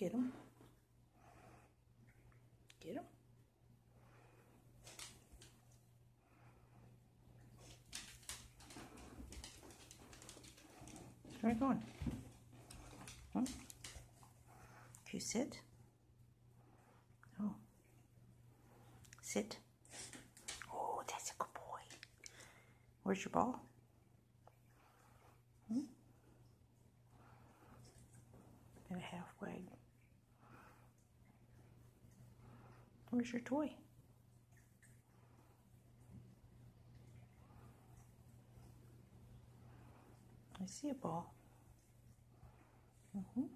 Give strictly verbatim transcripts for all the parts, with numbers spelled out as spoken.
Get him. Get him. Where are you going? Hmm? Can you sit? Oh. Sit. Oh, that's a good boy. Where's your ball? Hmm? Got a halfway. Where's your toy? I see a ball. Mm-hmm.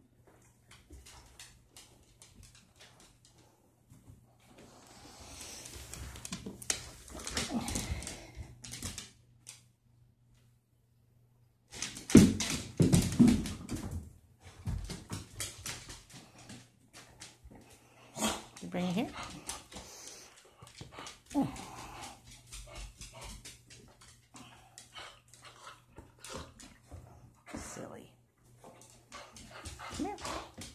You bring it here. Oh. Silly. Come here.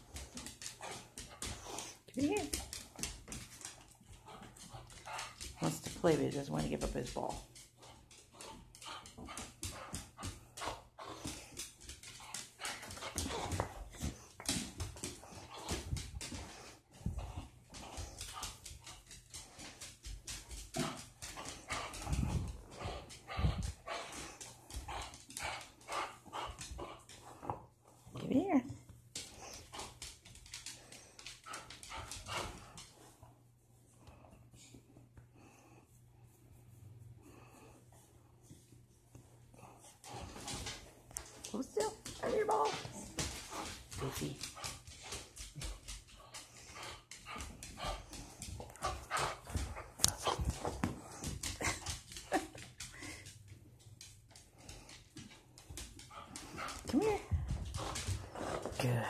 Give it here. Wants to play, but he doesn't want to give up his ball. Give it here. Hold still. Have your ball. Goofy. Come here. Good.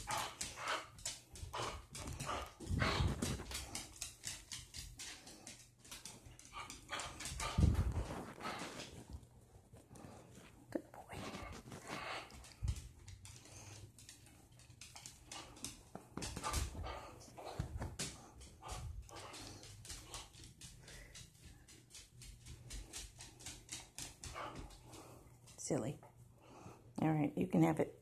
Good boy. Silly. All right, you can have it.